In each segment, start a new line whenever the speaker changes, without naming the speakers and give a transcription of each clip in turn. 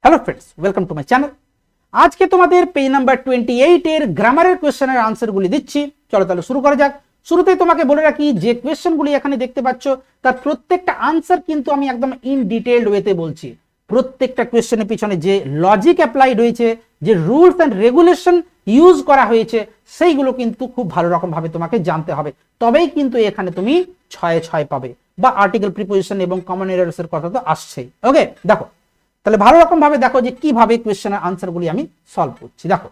Hello friends, welcome to my channel. आज के तुम्हारे पेज नंबर 28 এর গ্রামারের কোশ্চেনের আনসারগুলি দিচ্ছি। চলো তাহলে শুরু করা যাক। শুরুতেই তোমাকে বলে রাখি যে কোশ্চেনগুলি এখানে দেখতে পাচ্ছ তার প্রত্যেকটা আনসার কিন্তু আমি একদম ইন ডিটেইলড ওয়েতে বলছি। প্রত্যেকটা কোশ্চেনের পিছনে যে লজিক অ্যাপ্লাইড হয়েছে, যে রুলস এন্ড রেগুলেশন ইউজ করা হয়েছে, সেইগুলো কিন্তু খুব ভালো রকম ভাবে তোমাকে জানতে হবে, তবেই কিন্তু এখানে তুমি 6 পাবে। বা আর্টিকেল প্রিপোজিশন এবং কমন এরর্স এর কথা তো আসছেই। ওকে, দেখো তাহলে ভালো রকম ভাবে দেখো যে কিভাবে কোশ্চেনের আনসারগুলি আমি সলভ করছি। দেখো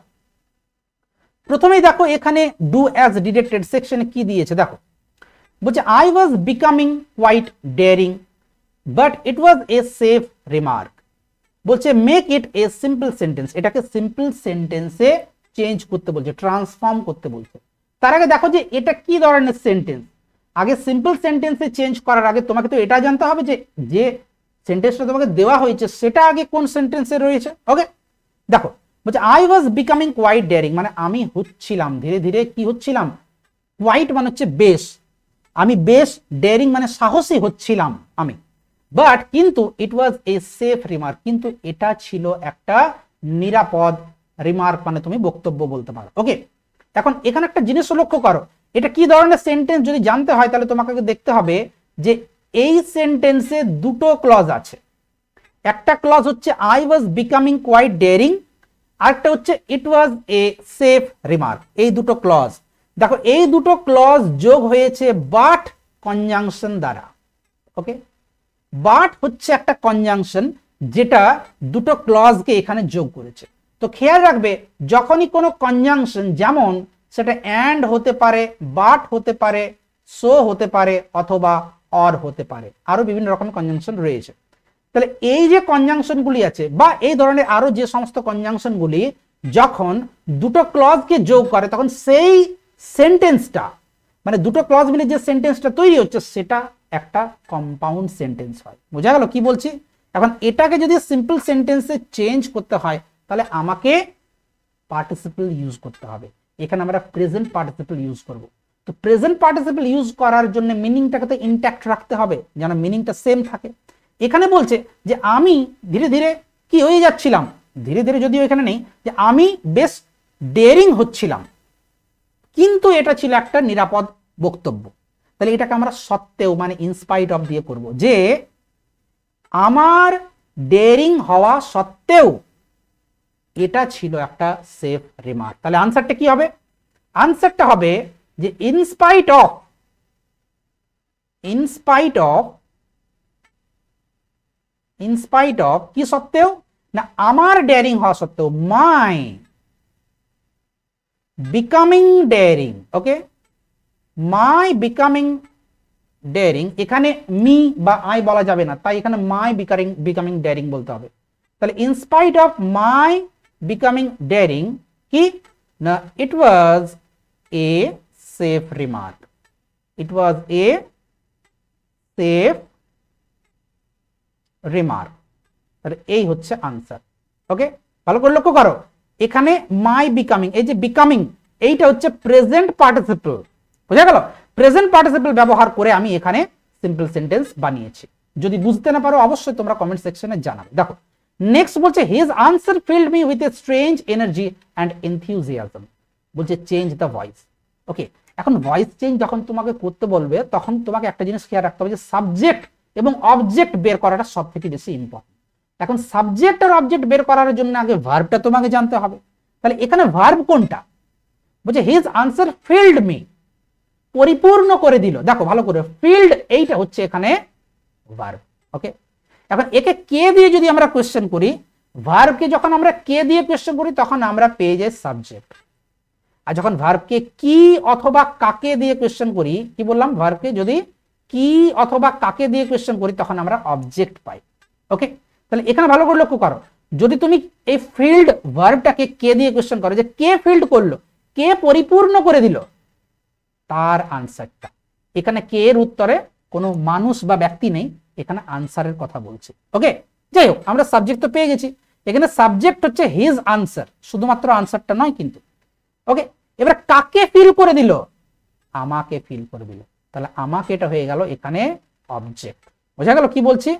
প্রথমেই দেখো এখানে ডু অ্যাজ ডিরেক্টেড সেকশনে কি দিয়েছে দেখো, বলছে I was becoming quite daring but it was a safe remark. বলছে make it a simple sentence, এটাকে সিম্পল সেন্টেন্সে চেঞ্জ করতে বলছে, ট্রান্সফর্ম করতে বলছে। তার আগে দেখো যে এটা কি ধরনের সেন্টেন্স। আগে সিম্পল সেন্টেন্সে চেঞ্জ করার আগে তোমাকে তো এটা জানতে হবে যে যে সেন্টেন্সটা তোমাকে দেওয়া হয়েছে সেটা আগে কোন সেন্টেন্সে রয়েছে। ওকে, দেখো বলছে I was becoming quite daring, মানে আমি হচ্ছিলাম ধীরে ধীরে কি হচ্ছিলাম, কোয়াইট মানে হচ্ছে বেশ, আমি বেশ, ডেয়ারিং মানে সাহসী হচ্ছিলাম আমি। বাট কিন্তু ইট ওয়াজ এ সেফ রিমার্ক, কিন্তু এটা ছিল একটা নিরাপদ রিমার্ক, মানে তুমি বক্তব্য বলতে পারো। ওকে, এখন এখানে একটা জিনিস লক্ষ্য করো, এটা কি ধরনের সেন্টেন্স যদি জানতে হয় তাহলে তোমাকে দেখতে হবে যে এই সেন্টেন্সে দুটো ক্লজ আছে। একটা ক্লজ হচ্ছে I was becoming quite daring, আরেকটা হচ্ছে ইট ওয়াজ এ সেফ রিমার্ক। এই দুটো ক্লজ দেখো, এই দুটো ক্লজ যোগ হয়েছে বাট কনজাংশন দ্বারা। ওকে, বাট হচ্ছে একটা কনজাংশন যেটা দুটো ক্লজকে এখানে যোগ করেছে। তো খেয়াল রাখবে যখনই কোনো কনজাংশন, যেমন সেটা অ্যান্ড হতে পারে, বাট হতে পারে, সো হতে পারে, অথবা অর হতে পারে, আরো বিভিন্ন রকমের কনজাংশন রয়েছে। তাহলে এই যে কনজাংশনগুলি আছে বা এই ধরনের আরো যে সমস্ত কনজাংশনগুলি যখন দুটো ক্লজকে যোগ করে তখন সেই সেন্টেন্সটা, মানে দুটো ক্লজ মিলে যে সেন্টেন্সটা তৈরি হচ্ছে সেটা একটা কম্পাউন্ড সেন্টেন্স হয়। বোঝা গেল কি বলছি? এখন এটাকে যদি সিম্পল সেন্টেন্সে চেঞ্জ করতে হয় তাহলে আমাকে পার্টিসিপল ইউজ করতে হবে। এখানে আমরা প্রেজেন্ট পার্টিসিপল ইউজ করব। তো প্রেজেন্ট পার্টিসিপল ইউজ করার জন্য মিনিংটাকে তো ইনট্যাক্ট রাখতে হবে, যেন মিনিংটা সেম থাকে। এখানে বলছে যে আমি ধীরে ধীরে কি হয়ে যাচ্ছিলাম, ধীরে ধীরে যদিও এখানে নেই, যে আমি বেশ ডেয়ারিং হচ্ছিলাম, কিন্তু এটা ছিল একটা নিরাপদ বক্তব্য। তাহলে এটাকে আমরা সত্ত্বেও মানে ইনস্পাইট অফ দিয়ে করব, যে আমার ডেয়ারিং হওয়া সত্ত্বেও এটা ছিল একটা সেফ রিমার্ক। তাহলে আনসারটা কি হবে? আনসারটা হবে যে ইনস্পাইট অফ কি সত্ত্বেও না, আমার ডেয়ারিং হওয়া সত্ত্বেও, my becoming daring. Okay, my becoming daring, এখানে মি বা আই বলা যাবে না, তাই এখানে মাই বিকামিং ডেয়ারিং বলতে হবে। তাহলে in spite of my becoming daring কি না, it was a safe remark, it was a safe remark. তাহলে এই হচ্ছে আনসার। ওকে, ভালো করে লক্ষ্য করো, এখানে মাই বিকামিং, এই যে বিকামিং এইটা হচ্ছে প্রেজেন্ট পার্টিসিপল। বুঝা গেল? প্রেজেন্ট পার্টিসিপল ব্যবহার করে আমি এখানে সিম্পল সেন্টেন্স বানিয়েছি। যদি বুঝতে না পারো অবশ্যই তোমরা কমেন্ট সেকশনে জানাবে। দেখো নেক্সট বলছে his answer filled me with a strange energy and enthusiasm. বলছে চেঞ্জ দ্য ভয়েস। ওকে, এখন ভয়েস চেঞ্জ যখন তোমাকে করতে বলবে তখন তোমাকে একটা জিনিস খেয়াল রাখতে হবে যে সাবজেক্ট এবং অবজেক্ট বের করাটা সব থেকে বেশি ইম্পর্টেন্ট। এখন সাবজেক্ট আর অবজেক্ট বের করার জন্য আগে ভার্বটা তোমাকে জানতে হবে। তাহলে এখানে ভার্ব কোনটা? বলছে হিজ আনসার ফিল্ড মি, পরিপূর্ণ করে দিল। দেখো ভালো করে, ফিল্ড এইটা হচ্ছে এখানে ভার্ব। ওকে, এখন একে কে দিয়ে যদি আমরা কোশ্চেন করি, ভার্বকে যখন আমরা কে দিয়ে কোশ্চেন করি তখন আমরা পেয়ে যাই সাবজেক্ট। আর যখন ভার্বকে কি অথবা কাকে দিয়ে কোশ্চেন করি, কি বললাম, ভার্বকে যদি কি অথবা কাকে দিয়ে কোশ্চেন করি তখন আমরা অবজেক্ট পাই। ওকে, তাহলে এখানে ভালো করে লক্ষ্য করো, যদি তুমি এই ফিল্ড ভার্বটাকে কে দিয়ে কোশ্চেন করো, যে কে ফিল্ড করলো, কে পরিপূর্ণ করে দিল, তার আনসারটা এখানে কে এর উত্তরে কোনো মানুষ বা ব্যক্তি নেই, এখানে আনসারের কথা বলছে। ওকে, যাই হোক আমরা সাবজেক্ট তো পেয়ে গেছি। এখানে সাবজেক্ট হচ্ছে হিজ আনসার, শুধুমাত্র আনসারটা নয় কিন্তু। ওকে, এবার কাকে ফিল করে দিল, আমাকে ফিল করে দিল। তাহলে আমাকে এটা হয়ে গেল এখানে অবজেক্ট। বোঝা গেল কি বলছি?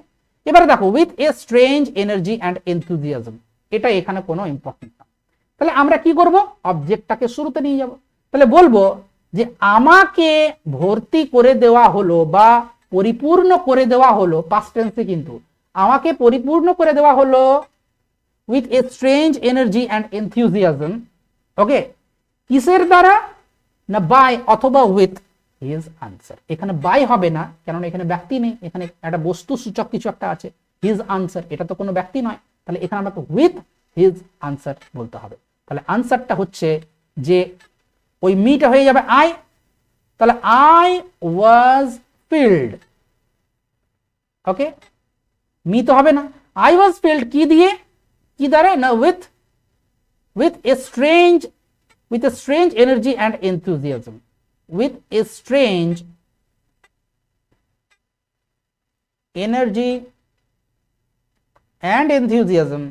এবারে দেখো with a strange energy and enthusiasm, এটা এখানে কোনো ইম্পর্টেন্ট না। তাহলে আমরা কি করব, অবজেক্টটাকে শুরুতে নিয়ে যাব। তাহলে বলবো যে আমাকে ভর্তি করে দেওয়া হলো বা পরিপূর্ণ করে দেওয়া হলো, পাস্ট টেন্সে কিন্তু, আমাকে পরিপূর্ণ করে দেওয়া হলো with a strange energy and enthusiasm. Okay, কিসের দ্বারা না, বাই অথবা উইথ হিজ আনসার। এখানে বাই হবে না, কেননা এখানে ব্যক্তি নেই, এখানে একটা বস্তু সূচক কিছু একটা আছে। হিজ আনসার, এটা তো কোনো ব্যক্তি নয়, তাহলে এখানে আমাকে উইথ হিজ আনসার বলতে হবে। তাহলে আনসারটা হচ্ছে যে ওই মিটা হয়ে যাবে আই, তাহলে I was filled. Okay, me তো হবে না, আই ওয়াজ ফিল্ড কি দিয়ে, কি দ্বারা না, with a strange energy and enthusiasm, with a strange energy and enthusiasm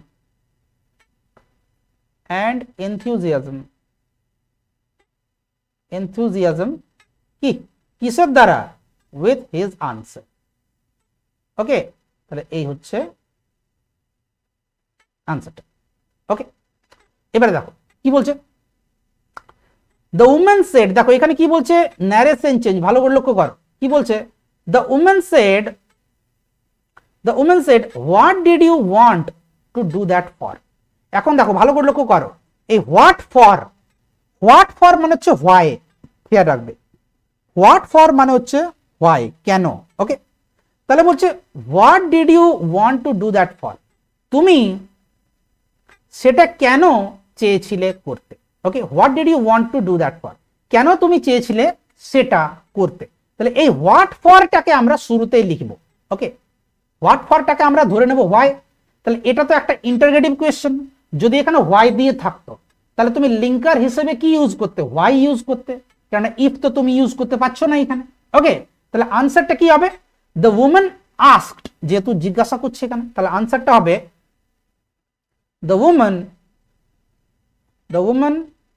কি কিসের দ্বারা, with his answer। ওকে, তাহলে এই হচ্ছে আনসারটা। ওকে, এবারে দেখো কি বলছে, দ্য উমেন সেড, দেখো এখানে কি বলছে, ন্যারেশন চেঞ্জ, ভালো করে লক্ষ্য করো কি বলছে, the women said what did you want to do that for. এখন দেখো ভালো করে লক্ষ্য করো, এই হোয়াট ফর মানে হচ্ছে হোয়াই, খেয়াল রাখবে, হোয়াট ফর মানে হচ্ছে হোয়াই, কেন। ওকে, তাহলে বলছে what did you want to do that for, তুমি সেটা কেন চেয়েছিলে করতে। Okay, what did you want to do that for, কেন তুমি চেয়েছিলে সেটা করতে। তাহলে এই হোয়াট ফরটাকে আমরা শুরুতেই লিখব। ওকে, হোয়াট ফরটাকে আমরা ধরে নেব হোয়াই। তাহলে এটা তো একটা ইন্টারগেটিভ কোয়েশ্চেন, যদি এখানে হোয়াই দিয়ে থাকতো তাহলে তুমি লিঙ্কার হিসেবে কি ইউজ করতে, হোয়াই ইউজ করতে, কেননা ইফ তো তুমি ইউজ করতে পারছো না এখানে। ওকে, তাহলে আনসারটা কি হবে, দ্য উমেন আস্কড, যেহেতু জিজ্ঞাসা করছে এখানে, তাহলে আনসারটা হবে দ্য উমেন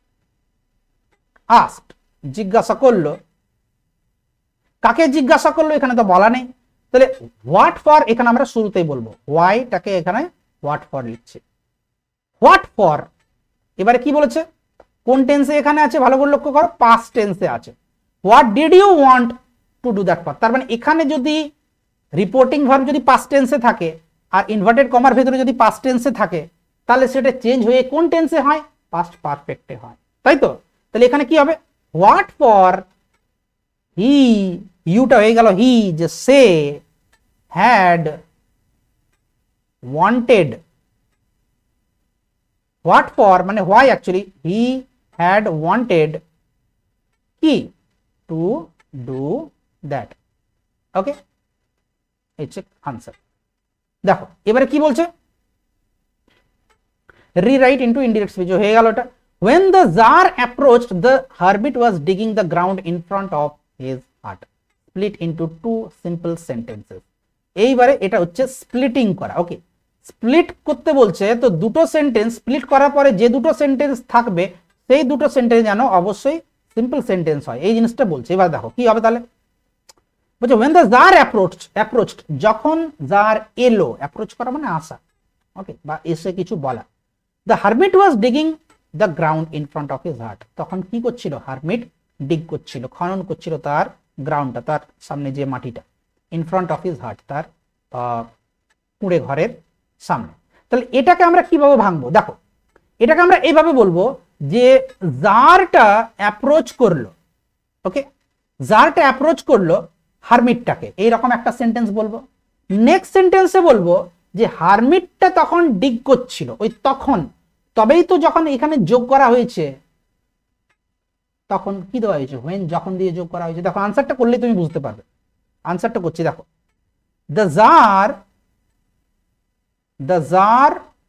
আস্কড, জিজ্ঞাসা করলো, কাকে জিজ্ঞাসা করলো এখানে তো বলা নেই, তাহলে হোয়াট ফর এখানে আমরা শুরুতেই বলবো, হোয়াইটাকে এখানে হোয়াট ফর লিখছি, হোয়াট ফর। এবারে কি বলেছে, কোন টেন্সে এখানে আছে, ভালো করে লক্ষ্য করো, পাস্ট টেন্সে আছে। What did you want to do that for, তার মানে এখানে যদি রিপোর্টিং ভার্ব যদি পাস্ট টেন্সে থাকে আর ইনভার্টেড কমার ভেতরে যদি পাস্ট টেন্সে থাকে, তাহলে সেটা চেঞ্জ হয়ে কোন টেন্সে হয়, পাস্ট পারফেক্টে হয়, তাই তো। তাহলে এখানে কি হবে, হোয়াট ফর হি, ইউটা হয়ে গেল হি, যে সে হ্যাড ওয়ান্টেড, হোয়াট ফর মানে why, actually he had wanted কি, to do that. Okay, it's answer. দেখো এবারে কি বলছে, রিরাইট ইনটু ইনডিরেক্ট স্পিচ হয়ে গেল এটা। When the Tsar approached, the hermit was digging the ground in front of his hut. Split into two simple sentences. এইবারে এটা হচ্ছে স্প্লিটিং করা। ওকে, স্প্লিট করতে বলছে, তো দুটো সেন্টেন্স স্প্লিট করার পরে যে দুটো সেন্টেন্স থাকবে সেই দুটো সেন্টেন্স যেন অবশ্যই সিম্পল সেন্টেন্স হয়, এই জিনিসটা বলছে। এবার দেখো কি হবে, তাহলে বলছে when the Tsar approached, যখন জার এলো, অ্যাপ্রোচ করা মানে আসা, ওকে, বা এসে কিছু বলা। The hermit was digging the ground in front of his hut, তখন কি করছিল, হারমিট ডিগ করছিল, খনন করছিল তার গ্রাউন্ডটা, তার সামনে যে মাটিটা, ইন ফ্রন্ট অফ হিজ হাট, তার কুঁড়ে ঘরের সামনে। তাহলে এটাকে আমরা কিভাবে ভাঙবো, দেখো এটাকে আমরা এইভাবে বলবো যে জারটা অ্যাপ্রোচ করলো। ওকে, জারটা অ্যাপ্রোচ করলো হারমিটটাকে, এইরকম একটা সেন্টেন্স বলবো। নেক্সট সেন্টেন্সে বলবো যে হারমিটটা তখন ডিগ করছিল, ওই তখন, তবেই তো যখন এখানে যোগ করা হয়েছে, তখন কি দেওয়া হয়েছে, when, যখন দিয়ে যোগ করা হয়েছে। দেখো আনসারটা করলে তুমি বুঝতে পারবে, আনসারটা করছি দেখো, the Tsar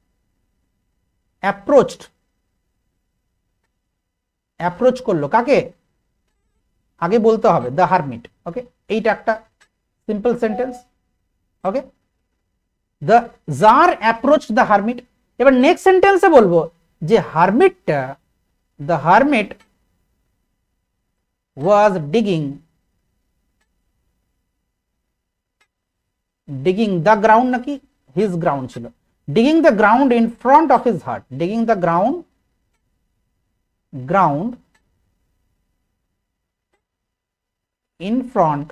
অ্যাপ্রোচ করলো কাকে, আগে বলতে হবে দ্য হারমিট। ওকে, এইটা একটা simple sentence. Okay, the Tsar approach the hermit. এবার নেক্সট সেন্টেন্সে বলবো যে হারমিটটা, the hermit was digging digging the ground নাকি হিজ গ্রাউন্ড ছিল, digging the ground in front of his heart, digging the ground in front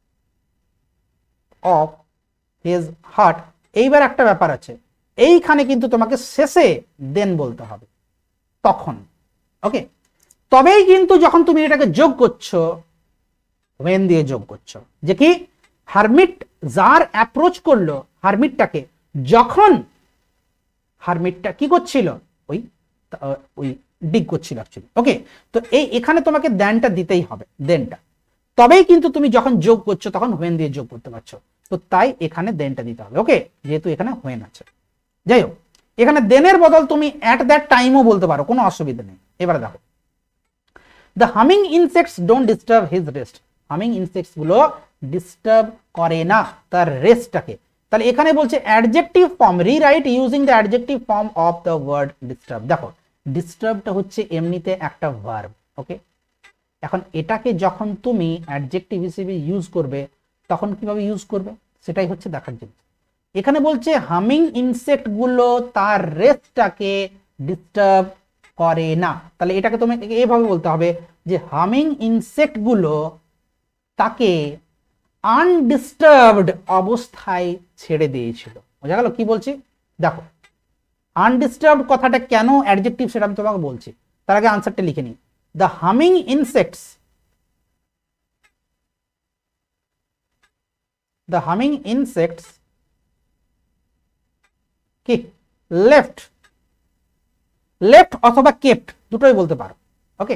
of his heart. এইবার একটা ব্যাপার আছে, এইখানে কিন্তু তোমাকে শেষে দেন বলতে হবে, তখন। ওকে, তবেই কিন্তু যখন তুমি এটাকে যোগ করছো, ওয়েন দিয়ে যোগ করছো, যে কি হারমিট যার অ্যাপ্রোচ করলো হারমিটটাকে, যখন হারমিটটা কি করছিল, ওই ওই ডিগ করছিল অ্যাকচুয়ালি। ওকে, তো এখানে তোমাকে দেনটা দিতেই হবে, দেনটা, তবেই কিন্তু তুমি যখন যোগ করছো তখন হোয়েন দিয়ে যোগ করতে পারছো। তো তাই এখানে দেনটা দিতে হবে। ওকে, যেহেতু এখানে হোয়েন আছে। যাই হোক, এখানে দেনের বদল তুমি অ্যাট দ্যাট টাইমও বলতে পারো, কোনো অসুবিধা নেই। এবারে দেখো, the humming insects don't disturb his rest, humming insects গুলো ডিস্টার্ব করে না তার রেস্টটাকে। তাহলে এখানে বলছে adjective form, rewrite using the adjective form of the word disturb. দেখো, ডিস্টার্বটা হচ্ছে এমনিতে একটা ভার্ব। ওকে, এখন এটাকে যখন তুমি অ্যাডজেক্টিভ হিসেবে ইউজ করবে তখন কিভাবে ইউজ করবে সেটাই হচ্ছে দেখার জিনিস। এখানে বলছে হামিং ইনসেক্ট গুলো তার রেস্টটাকে ডিস্টার্ব করে না, তাহলে এটাকে তোমাকে এভাবে বলতে হবে যে হামিং ইনসেক্ট গুলো তাকে আনডিস্টার্বড অবস্থায় ছেড়ে দিয়েছিল। বোঝা গেল কি বলছি? দেখো, আনডিস্টার্বড কথাটা কেন অ্যাডজেক্টিভ সেটা আমি তোমাকে বলছি, তার আগে আনসারটা লিখে নিই। The humming insects কি left অথবা kept দুটোই বলতে পারো। ওকে,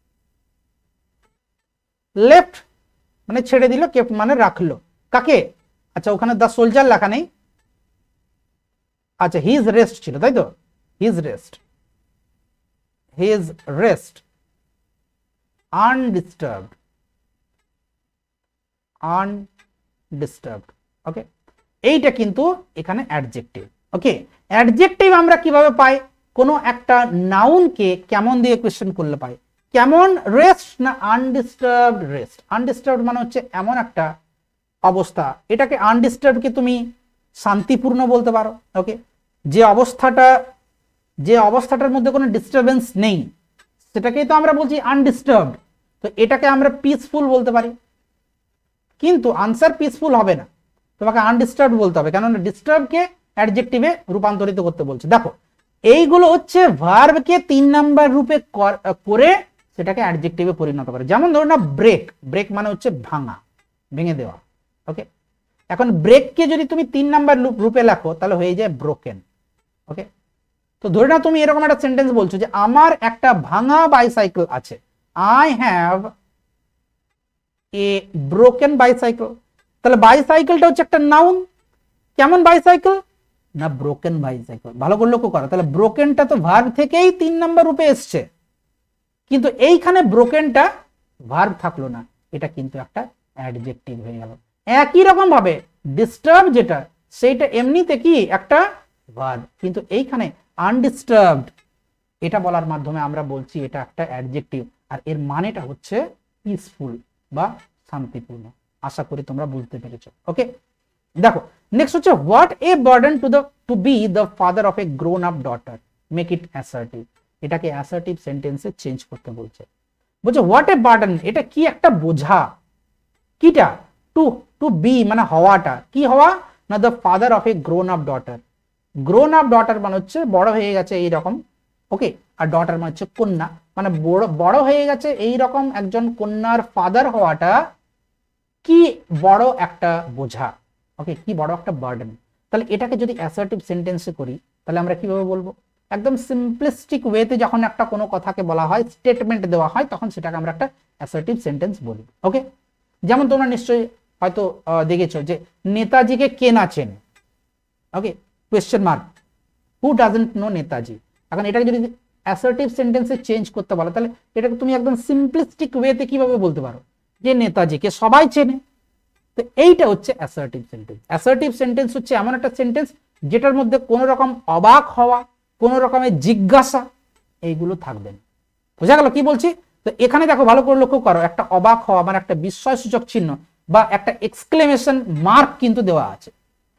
left মানে ছেড়ে দিল, kept মানে রাখলো। কাকে? আচ্ছা, ওখানে দ্য সোলজার লেখা নেই। আচ্ছা, হিজ রেস্ট ছিল, তাই তো? হিজ রেস্ট undisturbed ওকে, এইটা কিন্তু এখানে অ্যাডজেক্টিভ। ওকে, অ্যাডজেক্টিভ আমরা কিভাবে পাই? কোনো একটা নাউনকে কেমন দিয়ে কোয়েশ্চেন করলে পাই, কেমন রেস্ট না আনডিস্টার্বড রেস্ট। আনডিস্টার্বড মানে হচ্ছে এমন একটা অবস্থা, এটাকে আনডিস্টার্বডকে তুমি শান্তিপূর্ণ বলতে পারো। ওকে, যে অবস্থাটার মধ্যে কোনো ডিস্টারবেন্স নেই সেটাকেই তো আমরা বলছি আনডিস্টার্বড। তো এটাকে আমরা পিসফুল বলতে পারি, কিন্তু আনসার পিসফুল হবে না, তোমাকে আনডিস্টার্বড বলতে হবে, কেননা ডিস্টার্বকে অ্যাডজেক্টিভে রূপান্তরিত করতে বলছে। দেখো, এইগুলো হচ্ছে ভার্বকে 3 নাম্বার রূপে করে সেটাকে অ্যাডজেক্টিভে পরিণত করে। যেমন ধরো না ব্রেক মানে হচ্ছে ভাঙা, ভেঙে দেওয়া। ওকে, এখন ব্রেককে যদি তুমি 3 নাম্বার রূপে লেখো তাহলে হয়ে যায় ব্রোকেন। ওকে, তো ধরে না তুমি এরকম একটা সেন্টেন্স বলছো যে আমার একটা ভাঙা বাইসাইকেল আছে, I have a broken bicycle. তাহলে বাইসাইকেলটা হচ্ছে একটা নাউন, কেমন বাইসাইকেল না ব্রোকেন বাইসাইকেল। ভালো করে লক্ষ্য করো, তাহলে ব্রোকেনটা তো ভার্ব থেকেই 3 নাম্বার রূপে এসছে, কিন্তু এইখানে ব্রোকেনটা ভার্ব থাকলো না, এটা কিন্তু একটা অ্যাডজেক্টিভ হয়ে গেল। একই রকম ভাবে ডিস্টার্ব যেটা সেইটা এমনিতে কি একটা ভার্ব, কিন্তু এইখানে আনডিস্টার্বড এটা বলার মাধ্যমে আমরা বলছি এটা একটা অ্যাডজেক্টিভ, আর এর মানেটা হচ্ছে পিসফুল বা শান্তিপূর্ণ। আশা করি তোমরা বুঝতে পেরেছো। ওকে, দেখো নেক্সট হচ্ছে what a burden to be the father of a grown up daughter, make it assertive. এটাকে অ্যাসার্টিভ সেন্টেন্সে চেঞ্জ করতে বলছে। হোয়াট এ বার্ডেন, এটা কি একটা বোঝা, কিটা টু বি মানে হওয়াটা, কি হওয়া না the father of a grown up daughter. Grown up daughter মানে হচ্ছে বড় হয়ে গেছে এইরকম। ওকে, আর ডটার মানে হচ্ছে কন্যা, মানে বড় হয়ে গেছে এইরকম একজন কন্যার ফাদার হওয়াটা কি বড় একটা বোঝা। ওকে, কি বড় একটা বার্ডেন। তাহলে এটাকে যদি অ্যাসার্টিভ সেন্টেন্সে করি তাহলে আমরা কিভাবে বলবো? একদম সিম্পলিস্টিক ওয়েতে যখন একটা কোনো কথাকে বলা হয়, স্টেটমেন্ট দেওয়া হয়, তখন সেটাকে আমরা একটা অ্যাসার্টিভ সেন্টেন্স বলি। ওকে, যেমন তোমরা নিশ্চয়ই হয়তো দেখেছো যে নেতাজিকে কে না চেনে। Okay, question mark, who doesn't know Netaji. এখন এটাকে যদি অ্যাসার্টিভ সেন্টেন্সে চেঞ্জ করতে বলো তাহলে এটাকে তুমি একদম সিম্পলিস্টিক ওয়েতে কিভাবে বলতে পারো যে নেতাজিকে সবাই চেনে। তো এইটা হচ্ছে অ্যাসার্টিভ সেন্টেন্স। অ্যাসার্টিভ সেন্টেন্স হচ্ছে এমন একটা সেন্টেন্স যেটার মধ্যে কোনো রকম অবাক হওয়া, কোনো রকমের জিজ্ঞাসা এইগুলো থাকবে না। বোঝা গেল কি বলছি? তো এখানে দেখো ভালো করে লক্ষ্য করো, একটা অবাক হওয়া মানে একটা বিস্ময়সূচক চিহ্ন বা একটা এক্সক্লেমেশন মার্ক কিন্তু দেওয়া আছে।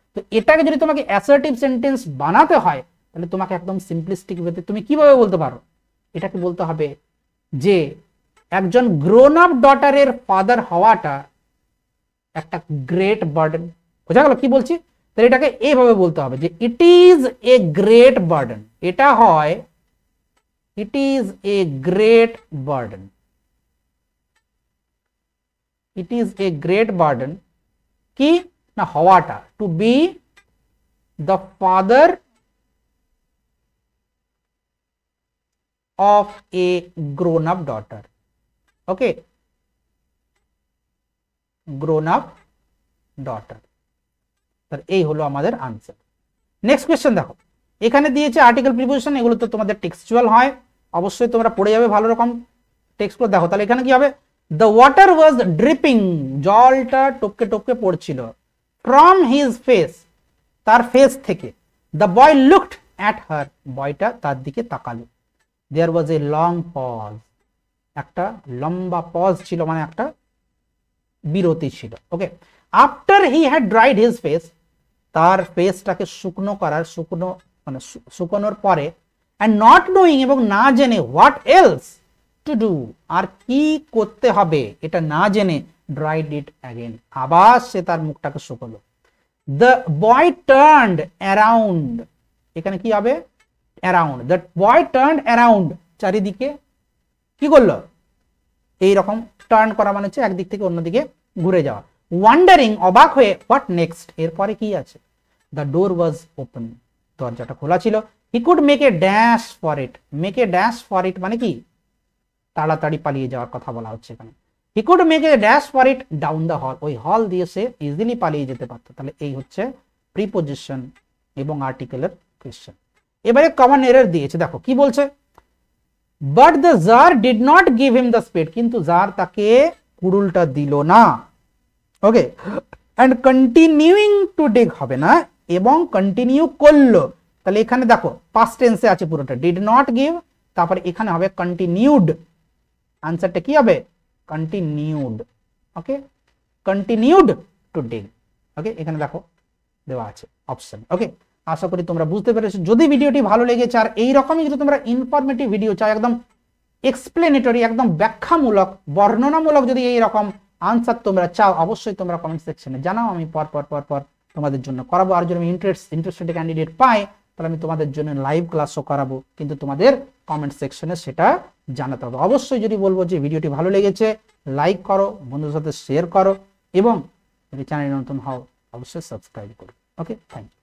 তো এটাকে যদি তোমাকে অ্যাসার্টিভ সেন্টেন্স বানাতে হয় তাহলে তোমাকে একদম সিম্পলিস্টিক ওয়েতে তুমি কিভাবে বলতে পারো, এটাকে বলতে হবে যে একজন গ্রোন আপ ডটারের ফাদার হওয়াটা একটা গ্রেট বার্ডেন। বোঝা গেল কি বলছি? তাহলে এটাকে এইভাবে বলতে হবে যে it is a great burden, এটা হয় it is a great burden, it is a great burden কি না হওয়াটা, to be the father of a grown up daughter. Okay, grown up daughter. তার এই হলো আমাদের আনসার। নেক্সট কোয়েশ্চেন দেখো, এখানে দিয়েছে আর্টিকেল প্রিপোজিশন, এগুলো তো তোমাদের টেক্সচুয়াল হয়, অবশ্যই তোমরা পড়ে যাবে ভালো রকম টেক্সটগুলো। দেখো তাহলে এখানে কি হবে, দ্য ওয়াটার ওয়াজ ড্রিপিং, জলটা টপকে টপকে পড়ছিল, ফ্রম হিজ ফেস, তার ফেস থেকে, the boy looked at her, বয়টা তার দিকে তাকালো, there was a long pause, একটা লম্বা পজ ছিল, মানে একটা বিরতি ছিল। Okay, after he had dried his face, তার ফেসটাকে শুকনো করার, শুকনো মানে শুকনোর পরে, অ্যান্ড নট নোয়িং, এবং না জেনে, হোয়াট এলস টু ডু, আর কি করতে হবে এটা না জেনে, ড্রাইড ইট অ্যাগেন, আবার সে তার মুখটাকে শুকলো। দ্য বয় টার্নড অ্যারাউন্ড, এখানে কি হবে around, that boy turned around, চারিদিকে কি করলো এইরকম, টার্ন করা মানে হচ্ছে একদিক থেকে অন্যদিকে ঘুরে যাওয়া। ওয়ান্ডারিং, অবাক হয়ে, হোয়াট নেক্সট, এরপরে কি আছে, দ্য ডোর ওয়াজ ওপেন, দরজাটা খোলা ছিল। He could make a dash for it, make a dash for it মানে কি তাড়াতাড়ি পালিয়ে যাওয়ার কথা বলা হচ্ছে এখানে। He could make a dash for it down the hall, ওই হল দিয়ে সে ইজিলি পালিয়ে যেতে পারতো। তাহলে এই হচ্ছে প্রিপোজিশন এবং আর্টিকেলের কোয়েশ্চেন। এবারে কমন এরর দিয়েছে, দেখো কি বলছে, but the jar did not give him the spade, কিন্তু জার তাকে কুড়ুলটা দিল না। Okay, and continuing to dig হবে না, এবং কন্টিনিউ করলো, তাহলে এখানে দেখো পাস্ট টেন্সে আছে পুরোটা, ডিড নট গিভ, তারপরে এখানে হবে কন্টিনিউড, আনসারটা কি হবে continued. Okay, continued to dig. Okay, এখানে দেখো দেওয়া আছে অপশন। ওকে, আশা করি তোমরা বুঝতে পেরেছো। যদি ভিডিওটি ভালো লেগেছে আর এইরকমই যদি তোমরা ইনফরমেটিভ ভিডিও চাও, একদম এক্সপ্লেনেটরি, একদম ব্যাখ্যামূলক, বর্ণনামূলক যদি এইরকম আনসার তোমরা চাও, অবশ্যই তোমরা কমেন্ট সেকশনে জানাও, আমি পর তোমাদের জন্য করাবো। আর যদি আমি ইন্টারেস্টেড ক্যান্ডিডেট পাই তাহলে আমি তোমাদের জন্য লাইভ ক্লাসও করাবো, কিন্তু তোমাদের কমেন্ট সেকশনে সেটা জানাতে হবে। অবশ্যই যদি বলবো যে ভিডিওটি ভালো লেগেছে, লাইক করো, বন্ধুদের সাথে শেয়ার করো, এবং যদি চ্যানেলে নতুন হও অবশ্যই সাবস্ক্রাইব করো। Okay, thank you.